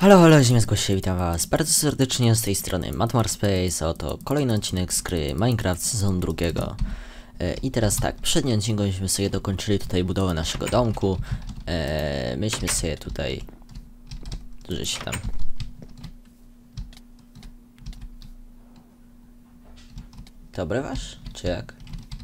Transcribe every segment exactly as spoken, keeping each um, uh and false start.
Halo, halo, Ziemia się, witam was bardzo serdecznie z tej strony MadMarSpace, oto kolejny odcinek z gry Minecraft sezon drugiego. E, I teraz tak, w przednim odcinku myśmy sobie dokończyli tutaj budowę naszego domku. E, myśmy sobie tutaj... Duży się tam... To obrywasz? Czy jak?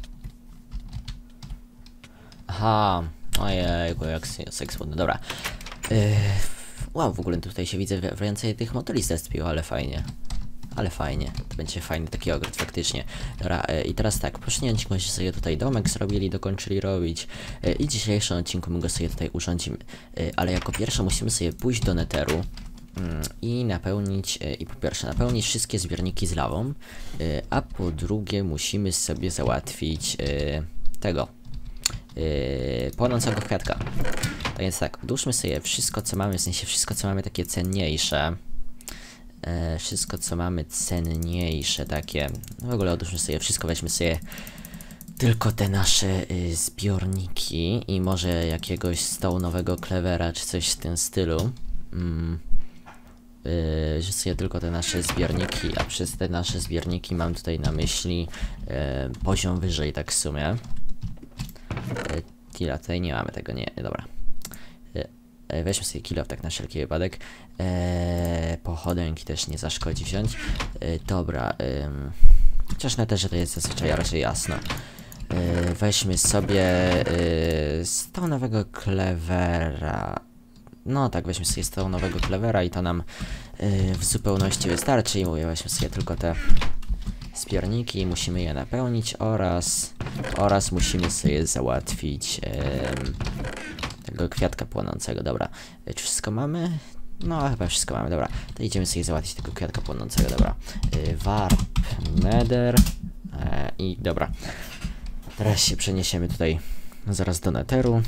Aha, ojejku, jak seksmodny, dobra. E, Wow, w ogóle tutaj się widzę, więcej tych motyli zespiło, ale fajnie. Ale fajnie, to będzie fajny taki ogród faktycznie. Dobra, e, i teraz tak, w poprzednim odcinku sobie tutaj domek zrobili, dokończyli robić. E, I w dzisiejszym odcinku my go sobie tutaj urządzimy. E, ale jako pierwsze musimy sobie pójść do netheru mm, i napełnić, e, i po pierwsze napełnić wszystkie zbiorniki z lawą, e, a po drugie musimy sobie załatwić e, tego, e, płonącego kwiatka. Tak więc tak, odłóżmy sobie wszystko co mamy, w sensie wszystko co mamy takie cenniejsze. E, wszystko co mamy cenniejsze takie. No w ogóle odłóżmy sobie wszystko, weźmy sobie tylko te nasze y, zbiorniki i może jakiegoś stołowego clevera czy coś w tym stylu. Mm. Yy, że sobie tylko te nasze zbiorniki, a przez te nasze zbiorniki mam tutaj na myśli y, poziom wyżej tak w sumie. Y, tila, tutaj nie mamy tego, nie, dobra. Weźmy sobie kilo tak na wszelki wypadek. Eee, pochodynki też nie zaszkodzi wziąć. Eee, dobra. Ym, chociaż na też to jest zazwyczaj raczej jasno. Eee, weźmy sobie yy, stołowego clevera. No tak, weźmy sobie stołowego clevera i to nam yy, w zupełności wystarczy. I mówię, weźmy sobie tylko te zbiorniki, musimy je napełnić oraz oraz musimy sobie załatwić yy, tego kwiatka płonącego, dobra. Czy wszystko mamy? No, chyba wszystko mamy, dobra. To idziemy sobie załatwić tego kwiatka płonącego, dobra. Yy, warp, nether yy, i dobra. Teraz się przeniesiemy tutaj zaraz do netheru.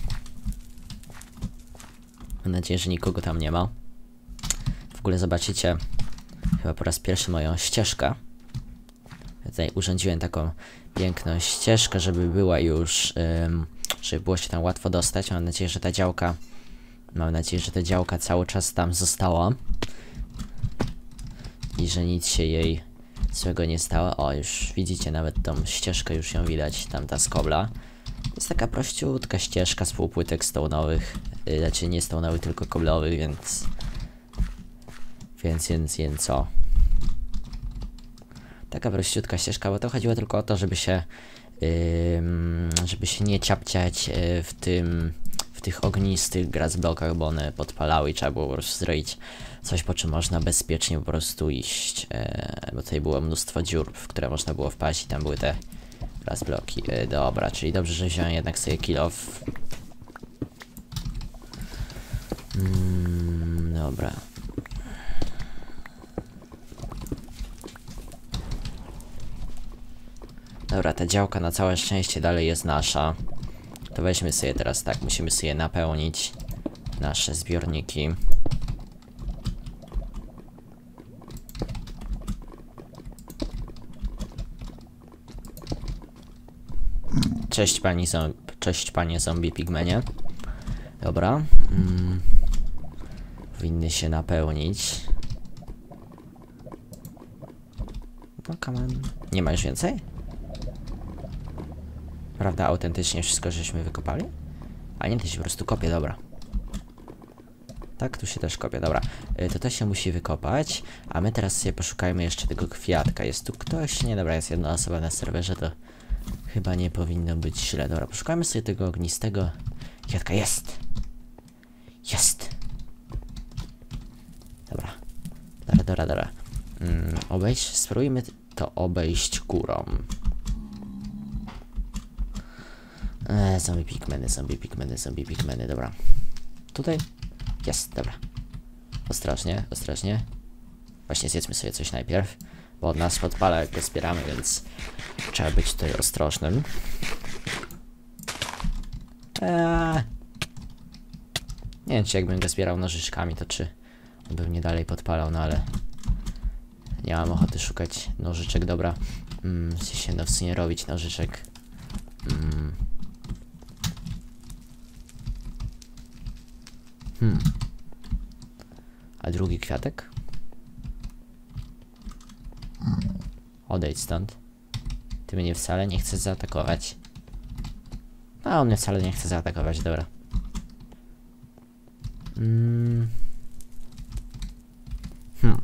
Mam nadzieję, że nikogo tam nie ma. W ogóle zobaczycie chyba po raz pierwszy moją ścieżkę. Tutaj urządziłem taką piękną ścieżkę, żeby była już... Yy, żeby było się tam łatwo dostać. Mam nadzieję, że ta działka mam nadzieję, że ta działka cały czas tam została i że nic się jej złego nie stało. O, już widzicie nawet tą ścieżkę, już ją widać, tam ta z kobla. Jest taka prościutka ścieżka z półpłytek stołnowych, yy, znaczy nie stołnowych, tylko koblowych, więc więc, więc, więc co? Taka prościutka ścieżka, bo to chodziło tylko o to, żeby się Yy, żeby się nie ciapciać yy, w tym, w tych ognistych grassblockach, bo one podpalały i trzeba było po prostu zrobić coś, po czym można bezpiecznie po prostu iść, yy, bo tutaj było mnóstwo dziur, w które można było wpaść i tam były te grassblocki. Yy, dobra, czyli dobrze, że wziąłem jednak sobie kill off. Mm, dobra. Dobra, ta działka na całe szczęście dalej jest nasza. To weźmy sobie teraz tak, musimy sobie napełnić nasze zbiorniki. Cześć pani zombie, cześć panie zombie pigmenie. Dobra. Mm. Powinny się napełnić. No come on. Nie ma już więcej? Prawda, autentycznie wszystko żeśmy wykopali? A nie, to się po prostu kopie, dobra. Tak, tu się też kopie, dobra. Y, to to się musi wykopać, a my teraz sobie poszukajmy jeszcze tego kwiatka. Jest tu ktoś? Nie, dobra, jest jedna osoba na serwerze, to chyba nie powinno być źle. Dobra, poszukajmy sobie tego ognistego kwiatka. Jest! Jest! Dobra. Dobra, dobra, dobra. Mm, obejść, spróbujmy to obejść górą. Eee, zombie pigmeny, zombie pigmeny, zombie pigmeny, dobra. Tutaj? Jest, dobra. Ostrożnie, ostrożnie. Właśnie zjedzmy sobie coś najpierw, bo od nas podpala jak go zbieramy, więc trzeba być tutaj ostrożnym. Eee. Nie wiem, czy jakbym go zbierał nożyczkami, to czy on by mnie dalej podpalał, no ale nie mam ochoty szukać nożyczek, dobra. Mm, chcę się no w sumie robić nożyczek. Mm. Hmm. A A drugi kwiatek? Odejdź stąd. Ty mnie wcale nie chcesz zaatakować. A on mnie wcale nie chce zaatakować, dobra. Mm. Hmm.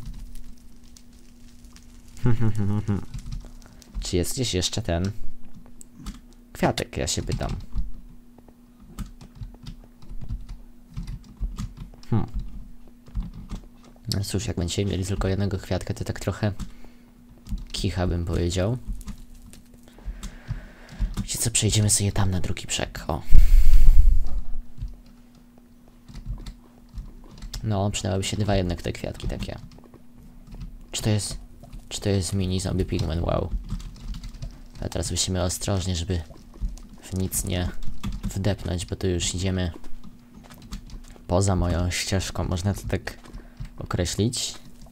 Czy jest gdzieś jeszcze ten kwiatek, ja się pytam. Hmm. No cóż, jak będziemy mieli tylko jednego kwiatka, to tak trochę kicha bym powiedział. Wiecie co, przejdziemy sobie tam na drugi brzeg, o. No, przydałyby się dwa jednak te kwiatki takie. Czy to jest... Czy to jest mini zombie pigman? Wow. Ale teraz musimy ostrożnie, żeby w nic nie wdepnąć, bo tu już idziemy poza moją ścieżką. Można to tak określić.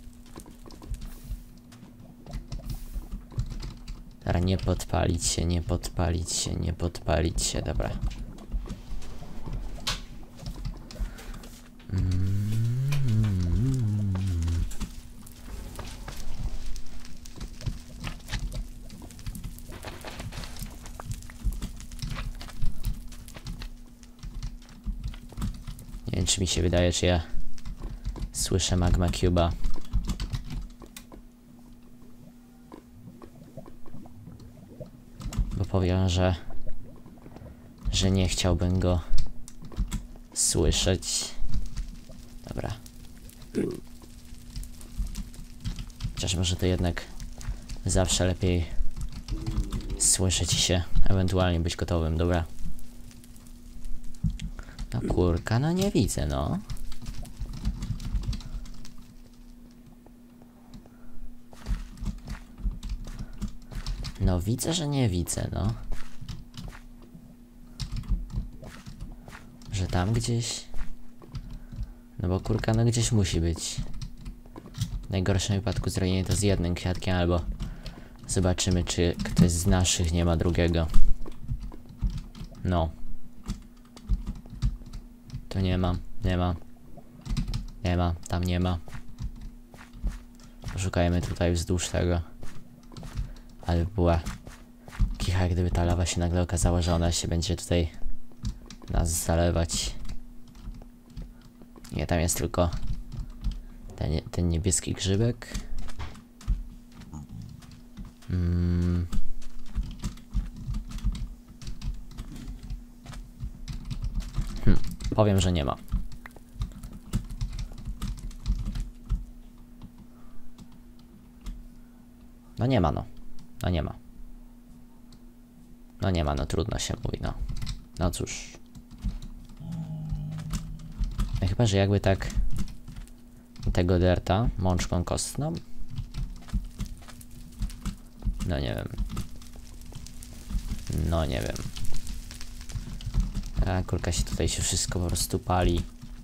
Dobra, nie podpalić się, nie podpalić się, nie podpalić się, dobra. Mm. Nie wiem, czy mi się wydaje, czy ja słyszę Magma Cube'a. Bo powiem, że że nie chciałbym go słyszeć. Dobra. Chociaż może to jednak zawsze lepiej słyszeć się, ewentualnie być gotowym, dobra. No kurka, no nie widzę, no. No widzę, że nie widzę, no. Że tam gdzieś... No bo kurka, no gdzieś musi być. W najgorszym wypadku zrobimy to z jednym kwiatkiem, albo zobaczymy, czy ktoś z naszych nie ma drugiego. No. Tu nie ma, nie ma. Nie ma, tam nie ma. Poszukajmy tutaj wzdłuż tego. Ale była kicha, gdyby ta lawa się nagle okazała, że ona się będzie tutaj nas zalewać. Nie, tam jest tylko ten, ten niebieski grzybek. Mm. Hm, powiem, że nie ma. No nie ma, no. No nie ma. No nie ma, no trudno się mówi, no. No cóż. No chyba, że jakby tak tego derta mączką kostną. No nie wiem. No nie wiem. A kurka się tutaj się wszystko po prostu pali.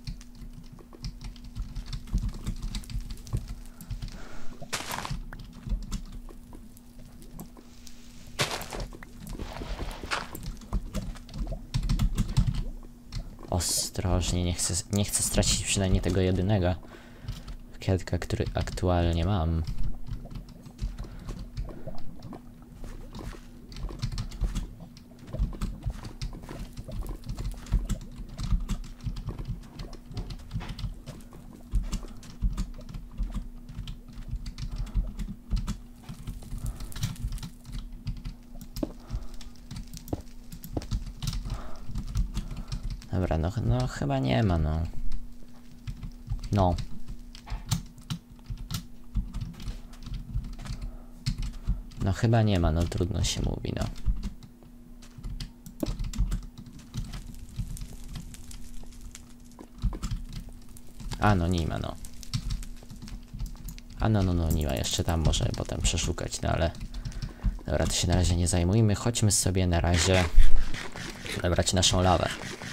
Ostrożnie, nie chcę, nie chcę stracić przynajmniej tego jedynego kwiatka, który aktualnie mam. Dobra, no, no chyba nie ma, no. No. No chyba nie ma, no trudno się mówi, no. A no nie ma, no. A no, no, no nie ma, jeszcze tam możemy potem przeszukać, no ale... Dobra, to się na razie nie zajmujmy, chodźmy sobie na razie odebrać naszą lawę.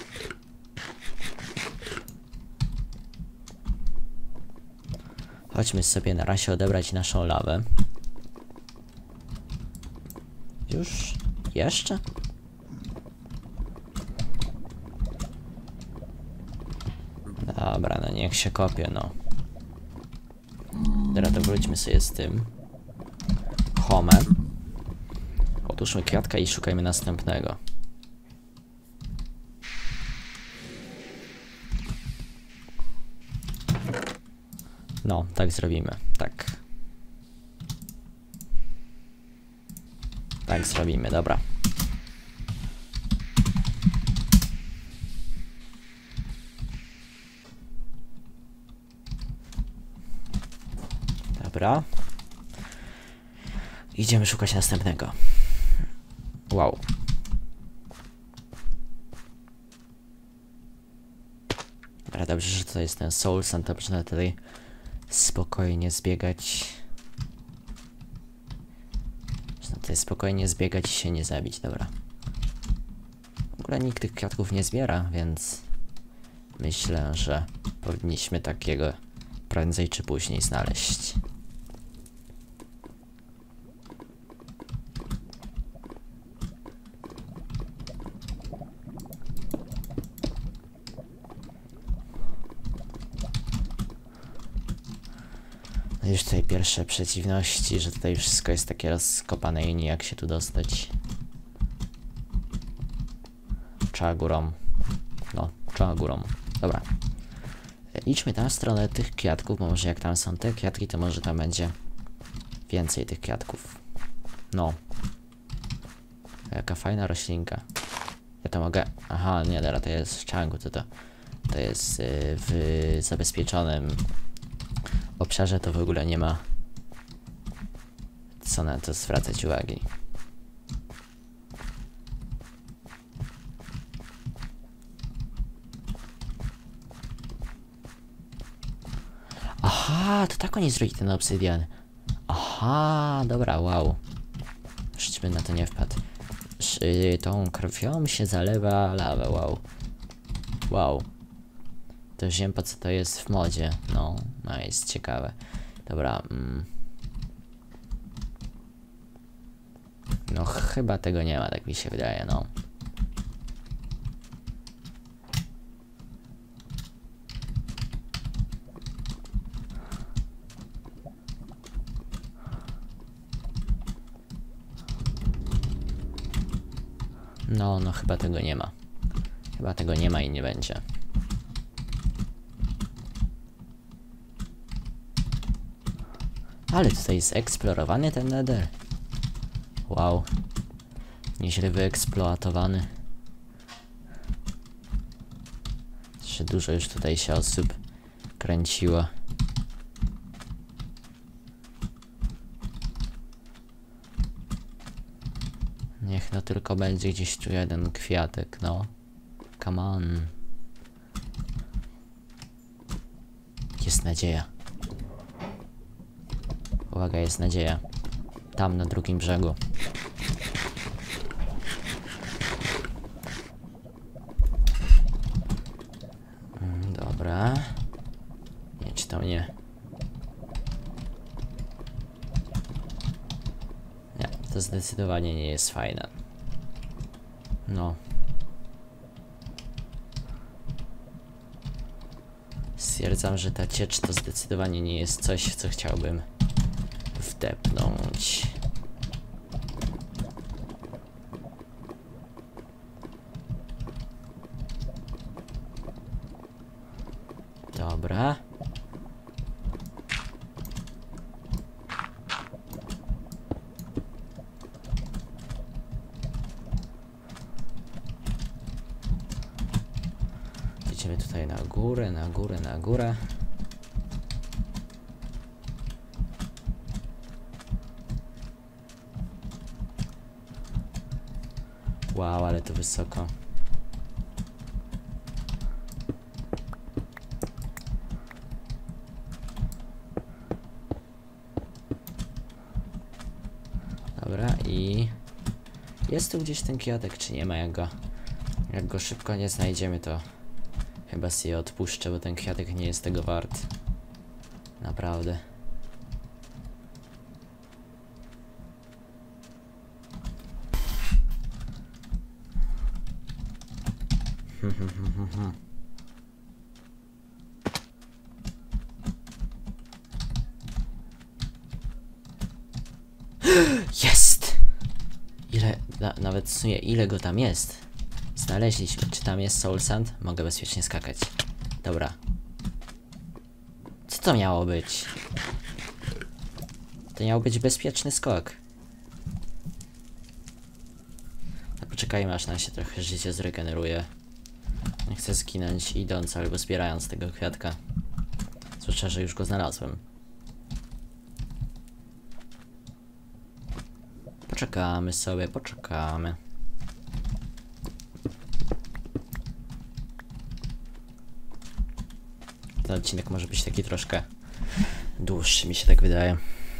Chodźmy sobie na razie odebrać naszą lawę. Już? Jeszcze? Dobra, no niech się kopie, no. Dobra, to wróćmy sobie z tym. Home. Otóżmy kwiatka i szukajmy następnego. No, tak zrobimy. Tak. Tak zrobimy, dobra. Dobra. Idziemy szukać następnego. Wow. Dobra, dobrze, że to jest ten Soul Sand, to można tutaj spokojnie zbiegać. Można tutaj spokojnie zbiegać i się nie zabić, dobra. W ogóle nikt tych kwiatków nie zbiera, więc myślę, że powinniśmy takiego prędzej czy później znaleźć. No już tutaj pierwsze przeciwności, że tutaj wszystko jest takie rozkopane i nijak się tu dostać. Trzeba górą. No, trzeba górą. Dobra. Idźmy tam w stronę tych kwiatków, bo może jak tam są te kwiatki, to może tam będzie więcej tych kwiatków. No. Jaka fajna roślinka. Ja to mogę... Aha, nie, dobra, to jest w czangu, to to... To jest yy, w zabezpieczonym obszarze, to w ogóle nie ma co na to zwracać uwagi. Aha, to tak oni zrobili ten obsydian. Aha, dobra, wow. Już bym na to nie wpadł. Sz yy, tą krwią się zalewa lawę, wow. Wow. To już wiem, po co to jest w modzie. No, no jest ciekawe. Dobra. Mm. No chyba tego nie ma, tak mi się wydaje, no. No, no chyba tego nie ma. Chyba tego nie ma i nie będzie. Ale tutaj jest eksplorowany ten nether. Wow. Nieźle wyeksploatowany. Jeszcze dużo już tutaj się osób kręciło. Niech no tylko będzie gdzieś tu jeden kwiatek, no. Come on. Jest nadzieja. Uwaga, jest nadzieja. Tam, na drugim brzegu. Mm, dobra. Nie, czy to nie? Nie, to zdecydowanie nie jest fajne. No. Stwierdzam, że ta ciecz to zdecydowanie nie jest coś, w co chciałbym wdepnąć. Dobra. Idziemy tutaj na górę, na górę, na górę. Wow, ale to wysoko. Dobra, i jest tu gdzieś ten kwiatek, czy nie ma? Jak go, jak go szybko nie znajdziemy, to chyba sobie odpuszczę, bo ten kwiatek nie jest tego wart. Naprawdę. nawet w sumie ile go tam jest. Znaleźliśmy. Czy tam jest soul sand? Mogę bezpiecznie skakać. Dobra. Co to miało być? To miał być bezpieczny skok. No poczekajmy, aż nam się trochę życie zregeneruje. Nie chcę zginąć idąc albo zbierając tego kwiatka. Zwłaszcza, że już go znalazłem. Poczekamy sobie, poczekamy. Ten odcinek może być taki troszkę dłuższy, mi się tak wydaje.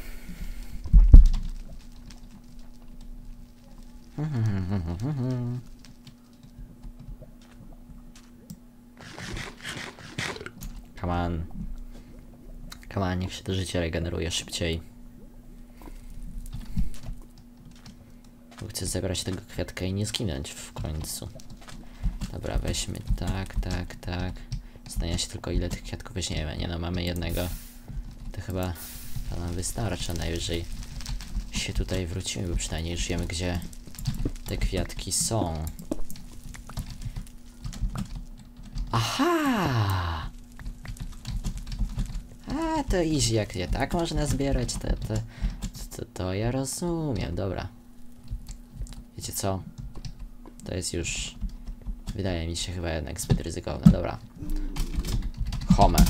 Come on. Come on, niech się to życie regeneruje szybciej. Bo chcę zebrać tego kwiatka i nie zginąć w końcu. Dobra, weźmy tak, tak, tak. Zastanawiam się tylko, ile tych kwiatków weźmiemy. Nie no, mamy jednego. To chyba to nam wystarcza. Najwyżej się tutaj wrócimy, bo przynajmniej już wiemy, gdzie te kwiatki są. Aha! A, to easy, jak je tak można zbierać, to, to, to, to ja rozumiem, dobra. Wiecie co? To jest już, wydaje mi się, chyba jednak zbyt ryzykowne, dobra. Home.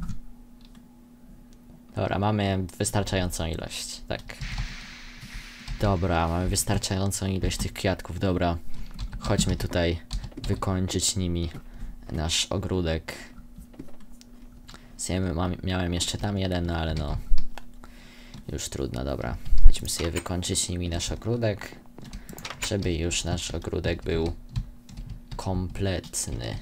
Dobra, mamy wystarczającą ilość, tak. Dobra, mamy wystarczającą ilość tych kwiatków, dobra. Chodźmy tutaj wykończyć nimi nasz ogródek. Ja mam, miałem jeszcze tam jeden, no ale no już trudno, dobra. Chodźmy sobie wykończyć nimi nasz ogródek, żeby już nasz ogródek był kompletny.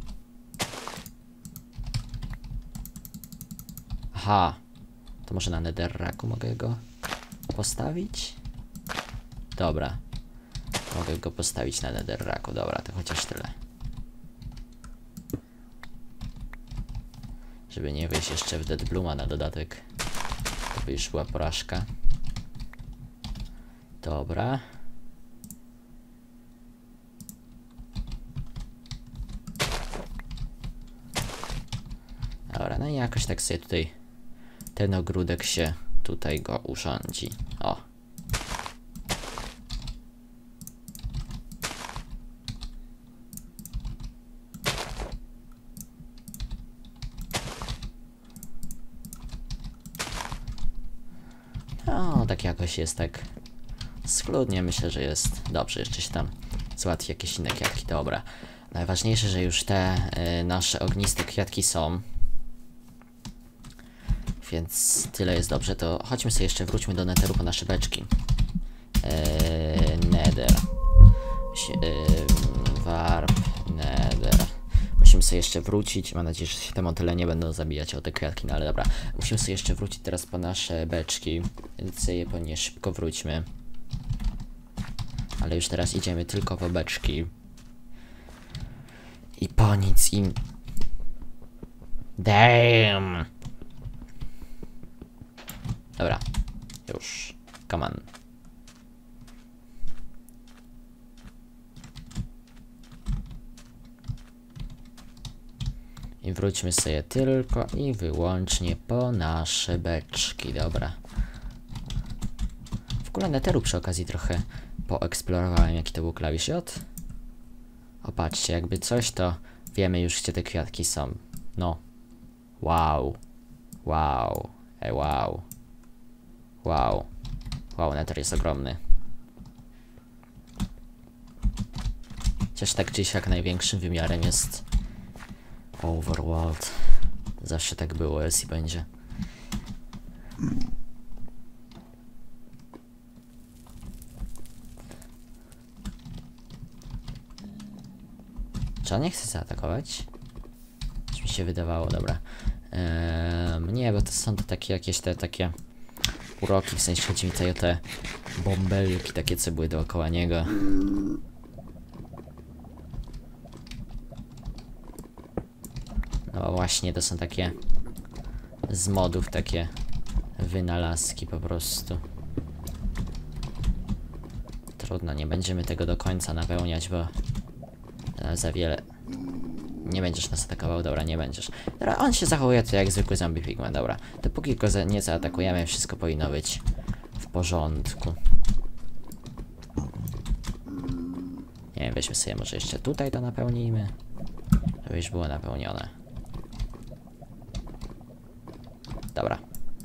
Aha, to może na netherracku mogę go postawić? Dobra, mogę go postawić na netherracku, dobra, to chociaż tyle. Żeby nie wejść jeszcze w Deadblooma na dodatek. To by już była porażka. Dobra. Dobra, no i jakoś tak sobie tutaj ten ogródek się tutaj go urządzi. O. No, tak jakoś jest tak schludnie, myślę, że jest dobrze. Jeszcze się tam załatwi jakieś inne kwiatki, dobra. Najważniejsze, że już te y, nasze ogniste kwiatki są. Więc tyle jest dobrze, to chodźmy sobie jeszcze, wróćmy do netheru po nasze beczki. Yy, nether. Yy, warp, nether. Musimy sobie jeszcze wrócić, mam nadzieję, że się te motyle nie będą zabijać o te kwiatki, no ale dobra. Musimy sobie jeszcze wrócić teraz po nasze beczki, więc sobie po nie szybko wróćmy. Ale już teraz idziemy tylko po beczki. I po nic im... Damn! Dobra, już, come on. I wróćmy sobie tylko i wyłącznie po nasze beczki, dobra. W ogóle netheru przy okazji trochę poeksplorowałem, jaki to był klawisz J. O, patrzcie, jakby coś, to wiemy już, gdzie te kwiatki są. No. Wow. Wow. Ej, wow. Wow. Wow, nether jest ogromny. Chociaż tak czy siak największym wymiarem jest Overworld. Zawsze tak było, jest i będzie. Czy on nie chce zaatakować? Coś mi się wydawało, dobra. Eee, nie, bo to są to takie jakieś te takie uroki, w sensie chodzi mi tutaj o te bąbelki takie, co były dookoła niego. No właśnie, to są takie z modów, takie wynalazki po prostu. Trudno, nie będziemy tego do końca napełniać, bo za wiele... Nie będziesz nas atakował, dobra, nie będziesz. Dobra, on się zachowuje tu jak zwykły zombie pigman, dobra. Dopóki go za nie zaatakujemy, wszystko powinno być w porządku. Nie wiem, weźmy sobie może jeszcze tutaj to napełnijmy. Żeby już było napełnione. Dobra.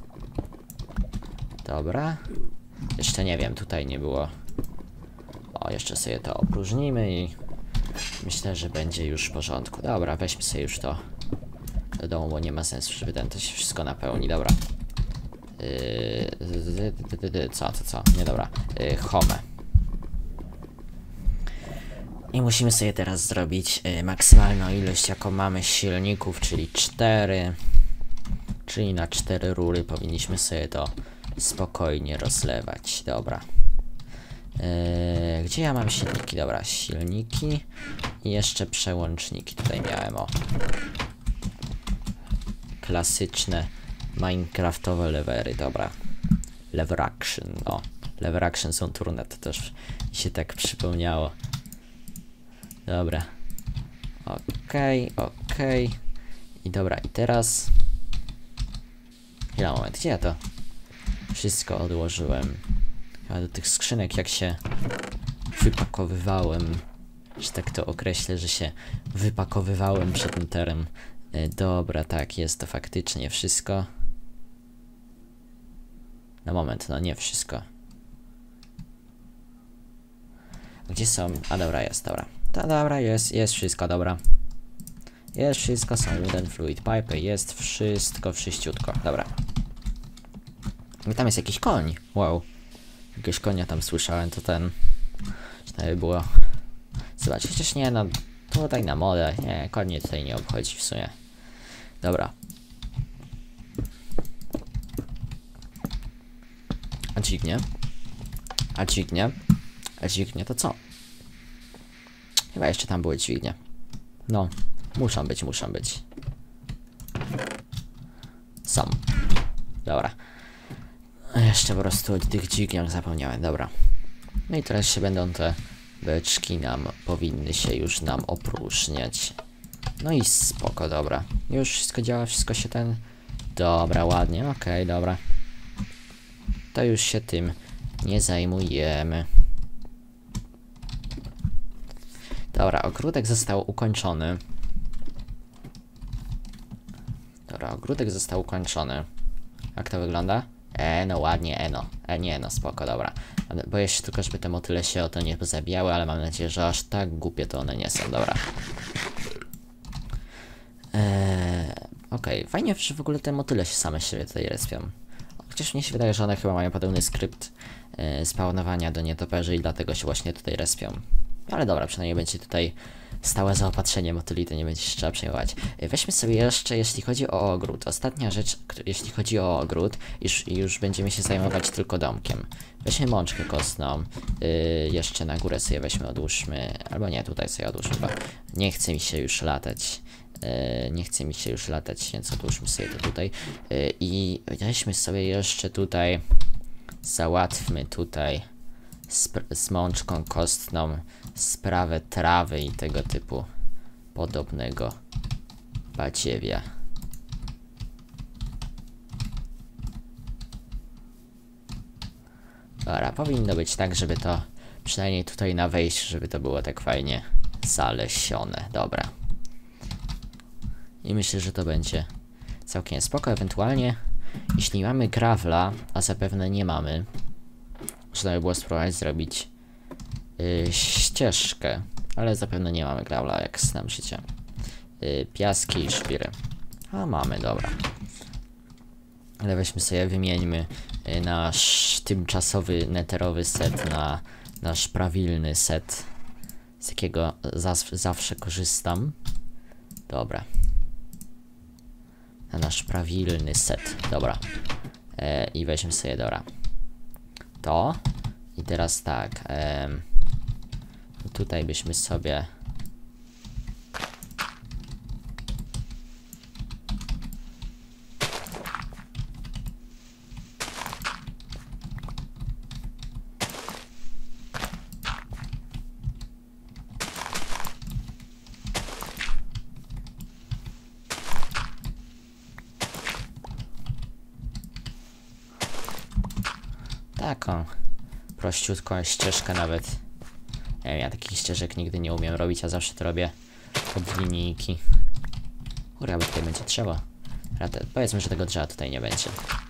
Dobra. Jeszcze nie wiem, tutaj nie było. O, jeszcze sobie to opróżnimy i myślę, że będzie już w porządku. Dobra, weźmy sobie już to do domu, bo nie ma sensu, żeby ten to się wszystko napełni. Dobra. Yy, co, co, co? Nie, dobra. Yy, home. I musimy sobie teraz zrobić yy, maksymalną ilość, jaką mamy silników, czyli cztery. Czyli na cztery rury powinniśmy sobie to spokojnie rozlewać. Dobra. Yy, gdzie ja mam silniki? Dobra, silniki i jeszcze przełączniki tutaj miałem, o. Klasyczne minecraftowe levery, dobra. Lever action, o. Lever action są trudne, to też mi się tak przypomniało. Dobra. Okej, okay, okej. Okay. I dobra, i teraz... Chwila, moment, gdzie ja to wszystko odłożyłem? Chyba do tych skrzynek, jak się wypakowywałem, że tak to określę, że się wypakowywałem przed Netherem. E, dobra, tak, jest to faktycznie wszystko. Na moment, no nie wszystko. Gdzie są? A dobra, jest, dobra. To dobra, jest, jest wszystko, dobra. Jest wszystko, są wooden fluid pipe, jest wszystko, wszyściutko, dobra. I tam jest jakiś koń, wow. Jakiegoś konia tam słyszałem, to ten... Czy było... Zobacz, chociaż nie, no... Tutaj na modę, nie, konie tutaj nie obchodzi w sumie. Dobra. A dźwignie? A dźwignie? A dźwignie to co? Chyba jeszcze tam były dźwignie. No, muszą być, muszą być. Są. Dobra. Jeszcze po prostu o tych dźwigniach zapomniałem, dobra. No i teraz się będą te beczki nam, powinny się już nam opróżniać. No i spoko, dobra. Już wszystko działa, wszystko się ten... Dobra, ładnie, okej, okay, dobra. To już się tym nie zajmujemy. Dobra, ogródek został ukończony. Dobra, ogródek został ukończony. Jak to wygląda? E, no ładnie, e no. E, nie no, spoko, dobra. Boję się tylko, żeby te motyle się o to nie pozabijały, ale mam nadzieję, że aż tak głupie to one nie są, dobra. Eee, Okej, okay. Fajnie, że w ogóle te motyle się same siebie tutaj respią. Chociaż mnie się wydaje, że one chyba mają podobny skrypt e, spawnowania do nietoperzy i dlatego się właśnie tutaj respią. Ale dobra, przynajmniej będzie tutaj stałe zaopatrzenie motyli, to nie będzie się trzeba przejmować. Weźmy sobie jeszcze, jeśli chodzi o ogród. Ostatnia rzecz, jeśli chodzi o ogród, już, już będziemy się zajmować tylko domkiem. Weźmy mączkę kostną, yy, jeszcze na górę sobie weźmy, odłóżmy, albo nie, tutaj sobie odłóżmy, bo nie chce mi się już latać. Yy, nie chce mi się już latać, więc odłóżmy sobie to tutaj. Yy, I weźmy sobie jeszcze tutaj, załatwmy tutaj z, z mączką kostną sprawę trawy i tego typu podobnego badziewia. Dobra, powinno być tak, żeby to przynajmniej tutaj na wejściu, żeby to było tak fajnie zalesione. Dobra. I myślę, że to będzie całkiem spoko. Ewentualnie, jeśli mamy gravla, a zapewne nie mamy, można by było spróbować zrobić yy, ścieżkę, ale zapewne nie mamy gravla, jak znam życie. Yy, piaski i szpiry. A mamy, dobra. Ale weźmy sobie, wymieńmy yy, nasz tymczasowy netherowy set na nasz prawilny set, z jakiego zawsze, zawsze korzystam. Dobra. Na nasz prawilny set, dobra. Yy, I weźmy sobie, dobra. To. I teraz tak. Yy, tutaj byśmy sobie... taką prościutką ścieżkę nawet. Nie wiem, ja takich ścieżek nigdy nie umiem robić, a zawsze to robię od linijki. Ura, bo tutaj będzie drzewo. Rady, powiedzmy, że tego drzewa tutaj nie będzie.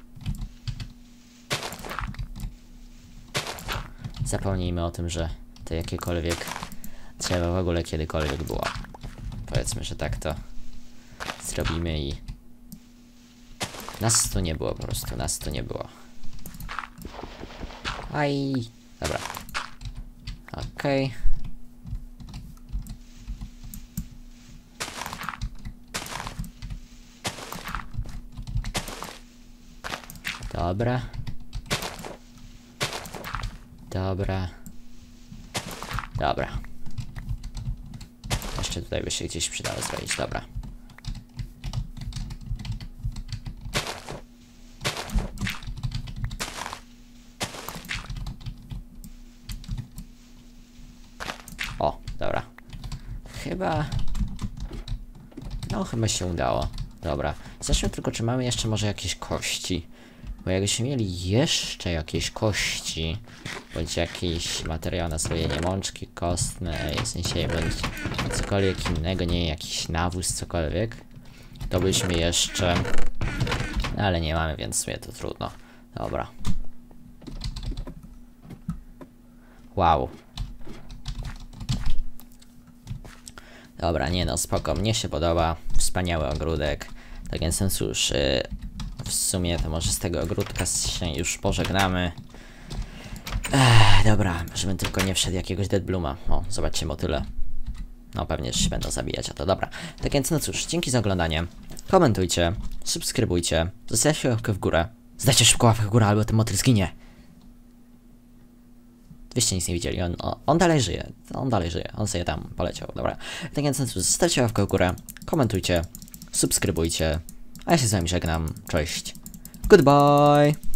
Zapomnijmy o tym, że to jakiekolwiek drzewo w ogóle kiedykolwiek było. Powiedzmy, że tak to zrobimy i... Nas tu nie było po prostu, nas tu nie było. Aj, dobra. Okej. Okay. Dobra. Dobra. Dobra. Jeszcze tutaj by się gdzieś przydało zrobić, dobra. O, dobra. Chyba... No, chyba się udało. Dobra. Zacznę tylko, czy mamy jeszcze może jakieś kości. Bo jakbyśmy mieli jeszcze jakieś kości, bądź jakiś materiał na zrobienie mączki kostnej, w sensie bądź cokolwiek innego, nie jakiś nawóz, cokolwiek, to byśmy jeszcze... Ale nie mamy, więc w sumie to trudno. Dobra. Wow. Dobra, nie no, spoko, mnie się podoba. Wspaniały ogródek. Tak więc no cóż, yy, w sumie to może z tego ogródka się już pożegnamy. Ech, dobra, żebym tylko nie wszedł jakiegoś Deadblooma. O, zobaczcie motyle. No pewnie się będą zabijać, a to dobra. Tak więc no cóż, dzięki za oglądanie. Komentujcie, subskrybujcie, zostawcie łapkę w górę. Zdajcie szybko łapkę w górę, albo ten motyl zginie. Wyście nic nie widzieli, on, on, on dalej żyje, on dalej żyje, on sobie tam poleciał, dobra. Tak więc no cóż, zostawcie łapkę w górę, komentujcie, subskrybujcie, a ja się z wami żegnam, cześć, goodbye!